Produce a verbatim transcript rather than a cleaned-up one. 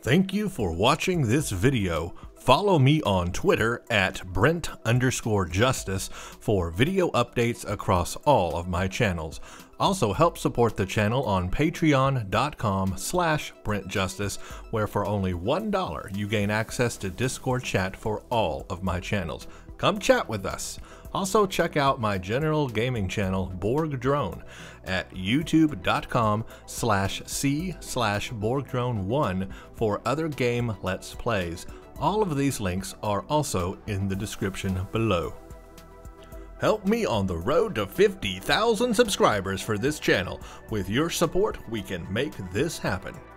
Thank you for watching this video. Follow me on Twitter at Brent underscore Justice for video updates across all of my channels. Also help support the channel on patreon dot com slash Brent Justice, where for only one dollar you gain access to Discord chat for all of my channels. Come chat with us. Also check out my general gaming channel Borg Drone at youtube dot com slash c slash Borg Drone one for other game Let's Plays. All of these links are also in the description below. Help me on the road to fifty thousand subscribers for this channel. With your support, we can make this happen.